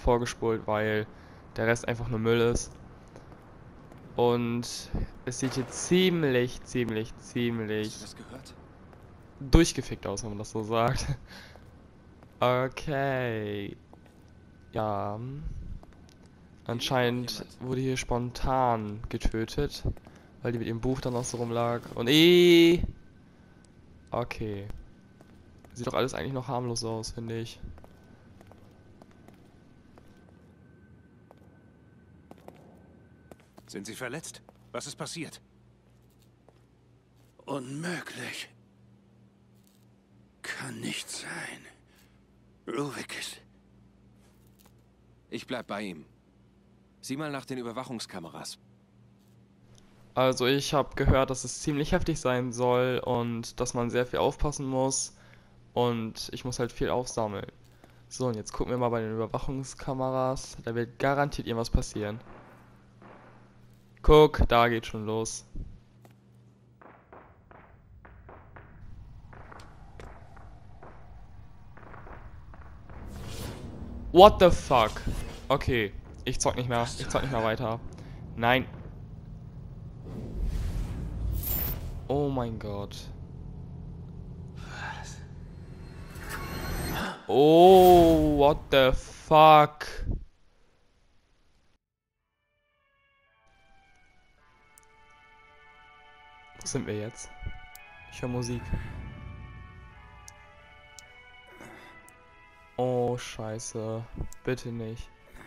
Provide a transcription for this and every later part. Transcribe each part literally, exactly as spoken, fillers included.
vorgespult, weil der Rest einfach nur Müll ist. Und es sieht hier ziemlich, ziemlich, ziemlich Hast du das gehört? durchgefickt aus, wenn man das so sagt. Okay. Ja. Anscheinend wurde hier spontan getötet, weil die mit ihrem Buch dann noch so rumlag. Und eh. Okay. Sieht doch alles eigentlich noch harmlos aus, finde ich. Sind Sie verletzt? Was ist passiert? Unmöglich. Kann nicht sein. Ruvik ist... Ich bleib bei ihm. Sieh mal nach den Überwachungskameras. Also ich habe gehört, dass es ziemlich heftig sein soll und dass man sehr viel aufpassen muss. Und ich muss halt viel aufsammeln. So, und jetzt gucken wir mal bei den Überwachungskameras. Da wird garantiert irgendwas passieren. Guck, da geht schon los. What the fuck? Okay, ich zock nicht mehr. Ich zock nicht mehr weiter. Nein. Oh mein Gott. Oh, what the fuck? Wo sind wir jetzt? Ich höre Musik. Oh, scheiße. Bitte nicht.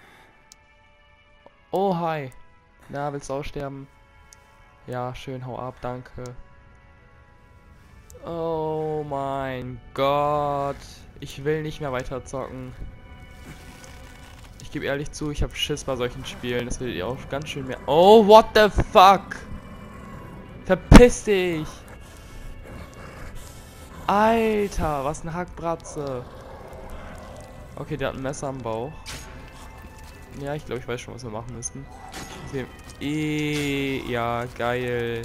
Oh, hi. Na, willst du auch sterben? Ja, schön, hau ab, danke. Oh mein Gott. Ich will nicht mehr weiter zocken. Ich gebe ehrlich zu, ich habe Schiss bei solchen Spielen. Das werdet ihr auch ganz schön mehr... Oh, what the fuck? Verpiss dich! Alter, was ein Hackbratze. Okay, der hat ein Messer am Bauch. Ja, ich glaube, ich weiß schon, was wir machen müssen. Okay. E ja, geil.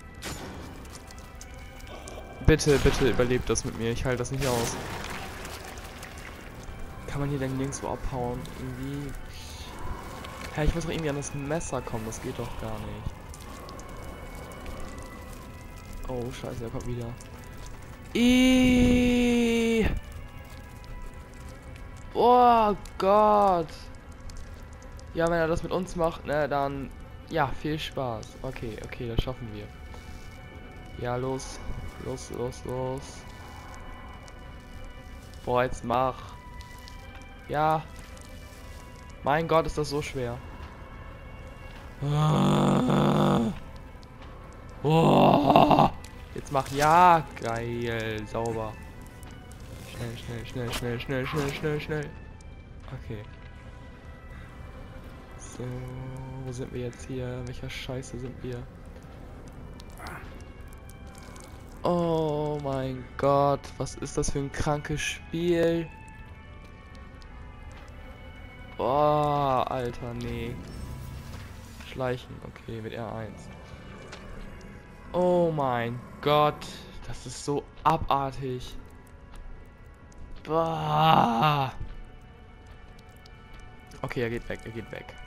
Bitte, bitte überlebt das mit mir. Ich halte das nicht aus. Kann man hier denn nirgendwo abhauen? Irgendwie... Ja, ich muss doch irgendwie an das Messer kommen. Das geht doch gar nicht. Oh, scheiße, er kommt wieder. Ihhh. Oh Gott. Ja, wenn er das mit uns macht, ne, dann... Ja, viel Spaß. Okay, okay, das schaffen wir. Ja, los. Los, los, los. Boah, jetzt mach. Ja. Mein Gott, ist das so schwer. Oh. Jetzt mach. Ja, geil. Sauber. Schnell, schnell, schnell, schnell, schnell, schnell, schnell, schnell. Okay. So, wo sind wir jetzt hier? Welcher Scheiße sind wir? Oh mein Gott, was ist das für ein krankes Spiel? Boah, Alter, nee. Schleichen, okay, mit R eins. Oh mein Gott, das ist so abartig. Boah. Okay, er geht weg, er geht weg.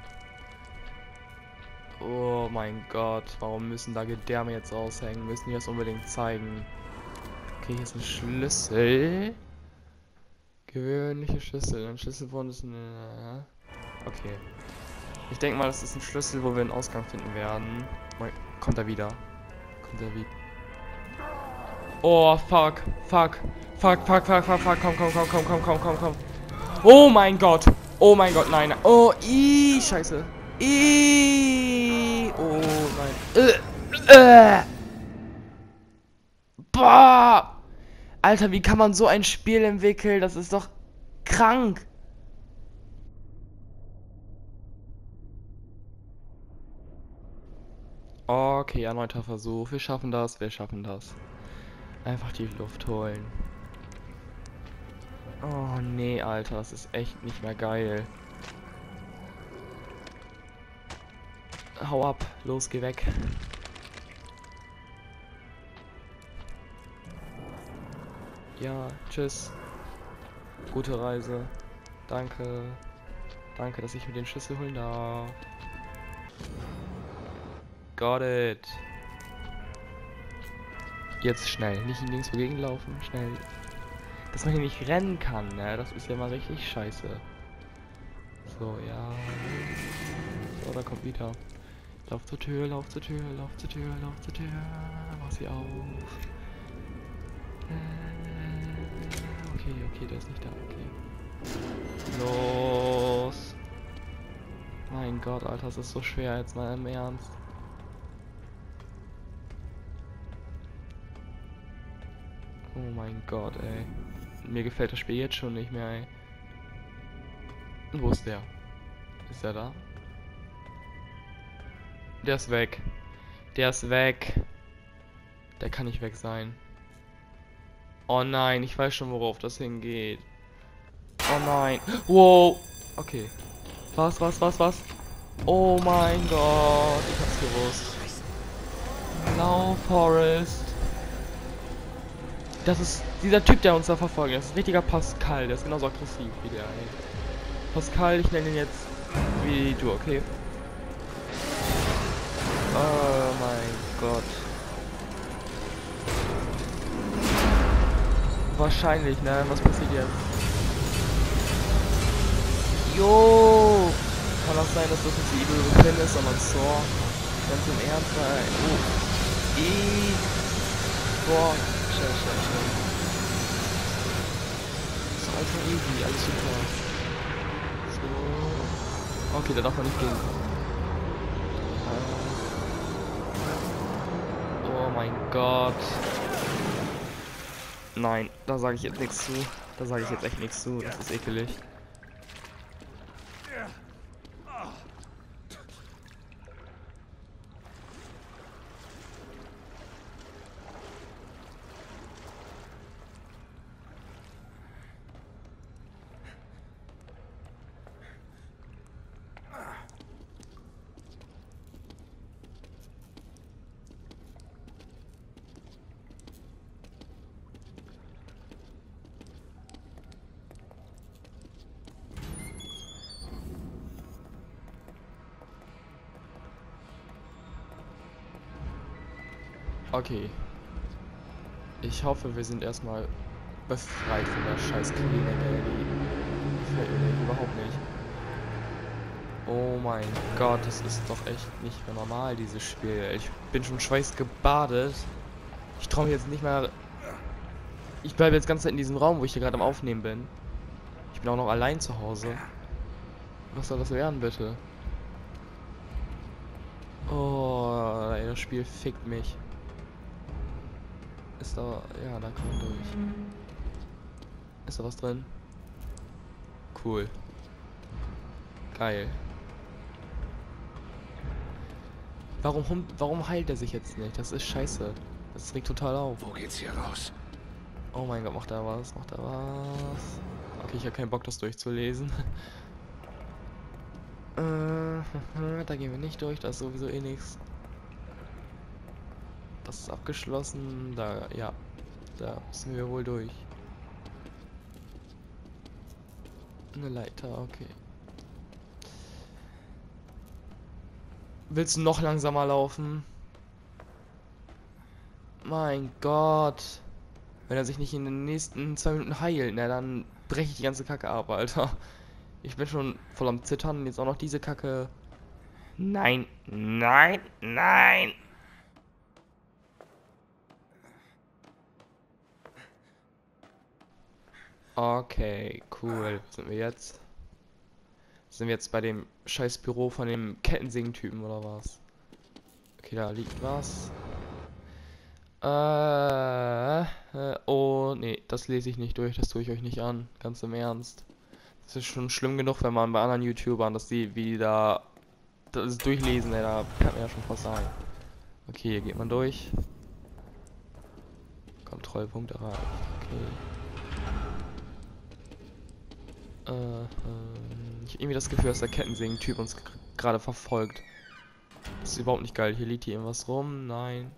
Oh mein Gott, warum müssen da Gedärme jetzt raushängen? Müssen die das unbedingt zeigen? Okay, hier ist ein Schlüssel. Gewöhnliche Schlüssel. Ein Schlüsselbund ist eine... Okay. Ich denke mal, das ist ein Schlüssel, wo wir einen Ausgang finden werden. Kommt er wieder? Kommt er wieder? Oh, fuck. Fuck. Fuck, fuck, fuck, fuck, fuck. Komm, komm, komm, komm, komm, komm, komm, komm. Oh mein Gott. Oh mein Gott, nein. Oh, ii, scheiße. Ii. Oh nein. Äh, äh. Boah. Alter, wie kann man so ein Spiel entwickeln? Das ist doch krank. Okay, erneuter Versuch. Wir schaffen das, wir schaffen das. Einfach die Luft holen. Oh nee, Alter, das ist echt nicht mehr geil. Hau ab, los, geh weg. Ja, tschüss. Gute Reise. Danke. Danke, dass ich mir den Schlüssel holen darf. Got it. Jetzt schnell. Nicht links dagegen laufen. Schnell. Dass man hier nicht rennen kann, ne? Das ist ja mal richtig scheiße. So, ja. So, da kommt wieder. Lauf zur Tür, lauf zur Tür, lauf zur Tür, lauf zur Tür. Mach sie auf. Äh, okay, okay, der ist nicht da. Okay. Los. Mein Gott, Alter, das ist so schwer. Jetzt mal im Ernst. Oh mein Gott, ey. Mir gefällt das Spiel jetzt schon nicht mehr, ey. Wo ist der? Ist der da? Der ist weg. Der ist weg. Der kann nicht weg sein. Oh nein, ich weiß schon, worauf das hingeht. Oh nein. Wow. Okay. Was, was, was, was? Oh mein Gott. Ich hab's gewusst. Lauf, Forrest. Das ist dieser Typ, der uns da verfolgt. Das ist ein richtiger Pascal. Der ist genauso aggressiv wie der, ey. Pascal, ich nenne ihn jetzt wie du, okay? Oh mein Gott. Wahrscheinlich, ne? Was passiert jetzt? Jo! Kann das sein, dass das nicht die Evil Within ist, sondern Saw? Ganz im Ernst, nein. Oh. I. Boah. Schnell, schnell, schnell. So einfach easy, alles super. So. Okay, da darf man nicht gehen. Oh mein Gott. Nein, da sage ich jetzt nichts zu. Da sage ich jetzt echt nichts zu. Das ist ekelig. Okay. Ich hoffe, wir sind erstmal befreit von der scheiß Klinik, ey. Die gefällt mir überhaupt nicht. Oh mein Gott, das ist doch echt nicht mehr normal, dieses Spiel. Ich bin schon schweißgebadet. Ich traue mir jetzt nicht mehr... Ich bleibe jetzt ganz in diesem Raum, wo ich hier gerade am Aufnehmen bin. Ich bin auch noch allein zu Hause. Was soll das werden, bitte? Oh, ey, das Spiel fickt mich. Ist da... Ja, da kann man durch. Ist da was drin? Cool. Geil. Warum, hum- warum heilt er sich jetzt nicht? Das ist scheiße. Das regt total auf. Wo geht's hier raus? Oh mein Gott, macht er was? Macht er was? Okay, ich habe keinen Bock, das durchzulesen. äh, da gehen wir nicht durch, da ist sowieso eh nichts. Das ist abgeschlossen. Da, ja. Da müssen wir wohl durch. Eine Leiter, okay. Willst du noch langsamer laufen? Mein Gott. Wenn er sich nicht in den nächsten zwei Minuten heilt, ne, dann breche ich die ganze Kacke ab, Alter. Ich bin schon voll am Zittern. Jetzt auch noch diese Kacke. Nein, nein, nein. Okay, cool. Wo sind wir jetzt? Sind wir jetzt bei dem scheiß Büro von dem Kettensägen-Typen oder was? Okay, da liegt was. Äh, äh, oh, nee, das lese ich nicht durch, das tue ich euch nicht an. Ganz im Ernst. Das ist schon schlimm genug, wenn man bei anderen YouTubern, dass die, wie die da das durchlesen, ey, da kann man ja schon fast sagen. Okay, hier geht man durch. Kontrollpunkt erreicht, okay. Äh, ähm, ich habe irgendwie das Gefühl, dass der Kettensägen-Typ uns gerade verfolgt. Das ist überhaupt nicht geil. Hier liegt hier irgendwas rum. Nein.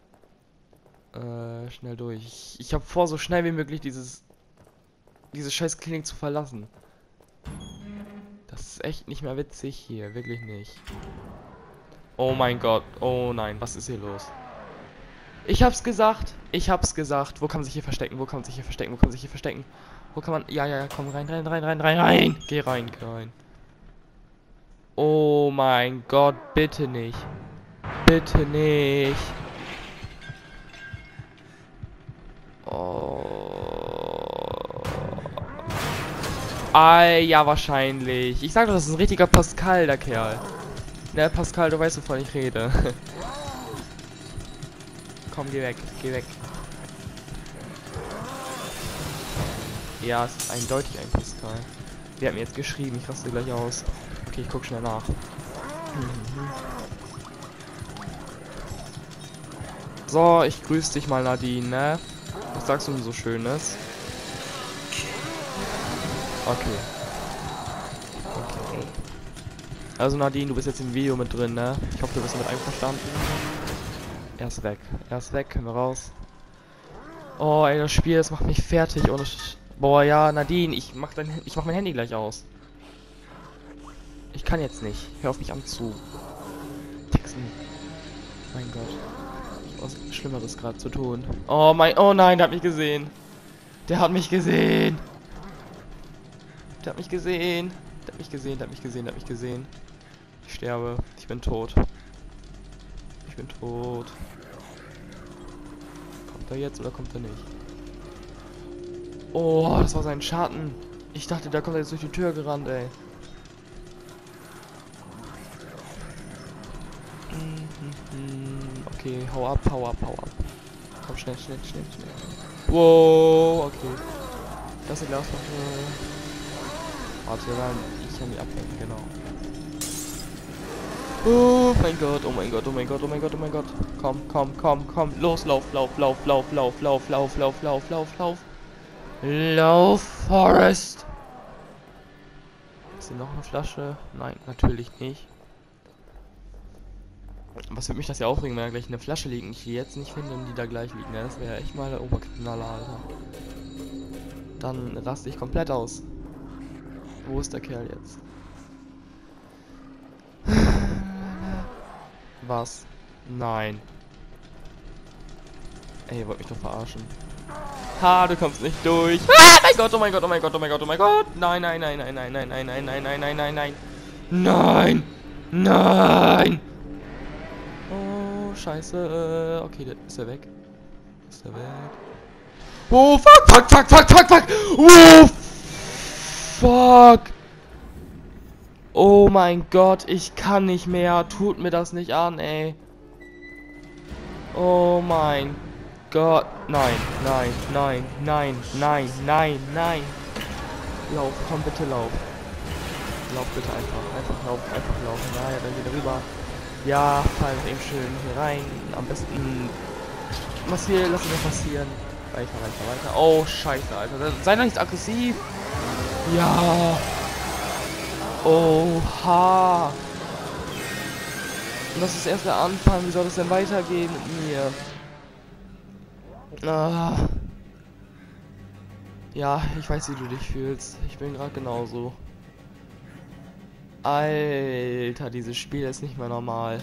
Äh, schnell durch. Ich, ich habe vor, so schnell wie möglich dieses... diese scheiß Klinik zu verlassen. Da Das ist echt nicht mehr witzig hier, wirklich nicht. Oh mein Gott, oh nein, was ist hier los? Ich hab's gesagt, ich hab's gesagt. Wo kann man sich hier verstecken? Wo kann man sich hier verstecken? Wo kann man sich hier verstecken? Wo kann man... Ja, ja, ja, komm rein, rein, rein, rein, rein, rein. Geh rein, geh rein. Oh mein Gott, bitte nicht. Bitte nicht. Oh. Ah, ja, wahrscheinlich. Ich sag doch, das ist ein richtiger Pascal, der Kerl. Ne, Pascal, du weißt, wovon ich rede. Komm, geh weg, geh weg. Ja, es ist eindeutig ein Pascal. Der hat mir jetzt geschrieben, ich raste gleich aus. Okay, ich guck schnell nach. Mhm. So, ich grüße dich mal, Nadine, ne? Was sagst du denn so Schönes? Okay. Okay. Also Nadine, du bist jetzt im Video mit drin, ne? Ich hoffe, du bist damit einverstanden. Er ist weg. Er ist weg, können wir raus. Oh, ey, das Spiel, das macht mich fertig. Ohne Sch Boah, ja, Nadine, ich mach, dein, ich mach mein Handy gleich aus. Ich kann jetzt nicht. Hör auf mich an zu texten. Mein Gott. Ich hab was Schlimmeres gerade zu tun. Oh mein... Oh nein, der hat mich gesehen. Der hat mich gesehen. Der hat mich gesehen. Der hat mich gesehen, der hat mich gesehen, der hat mich gesehen. Ich sterbe. Ich bin tot. Ich bin tot. Kommt er jetzt oder kommt er nicht? Oh, das war sein Schatten. Ich dachte, da kommt er jetzt durch die Tür gerannt, ey. Okay, hau ab, hau ab, hau ab. Komm, schnell, schnell, schnell, schnell. Wow, okay. Das ist Glasflasche. Warte, dann ich kann die ablenken, genau. Oh mein Gott, oh mein Gott, oh mein Gott, oh mein Gott, oh mein Gott. Komm, komm, komm, komm. Los, lauf, lauf, lauf, lauf, lauf, lauf, lauf, lauf, lauf, lauf, lauf. Lauf, Forest. Ist hier noch eine Flasche? Nein, natürlich nicht. Was würde mich das ja aufregen, wenn da gleich eine Flasche liegt und ich die jetzt nicht finde und die da gleich liegen. Ja, das wäre echt mal der Oberknaller, Alter. Dann raste ich komplett aus. Wo ist der Kerl jetzt? Was? Nein. Ey, ihr wollt mich doch verarschen. Ha, du kommst nicht durch. Ah, mein Gott, oh mein Gott, oh mein Gott, oh mein Gott, oh mein Gott. Nein, nein, nein, nein, nein, nein, nein, nein, nein, nein, nein, nein, nein. Nein! Nein! Oh, scheiße. Okay, der ist er weg. Ist er weg? Oh, fuck, fuck, fuck, fuck, fuck, fuck! Oh, fuck! Oh mein Gott, ich kann nicht mehr. Tut mir das nicht an, ey. Oh mein Gott. Nein, nein, nein, nein, nein, nein, nein. Lauf, komm bitte, lauf. Lauf bitte einfach. Einfach laufen, einfach laufen. Ja, ja, dann wieder rüber. Ja, fallen eben schön hier rein. Am besten massieren, lass es passieren. Weiter, weiter, weiter. Oh, scheiße, Alter. Sei doch nicht aggressiv. Ja. Oha. Und das ist erst der Anfang. Wie soll das denn weitergehen mit mir? Ah. Ja, ich weiß, wie du dich fühlst. Ich bin gerade genauso. Alter, dieses Spiel ist nicht mehr normal.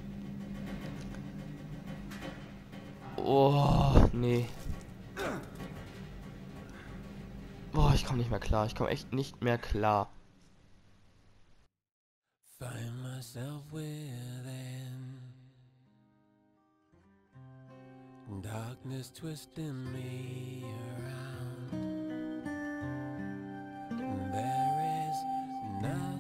Oh, nee. Boah, ich komme nicht mehr klar. Ich komme echt nicht mehr klar. Find myself within darkness twisting me around. There is nothing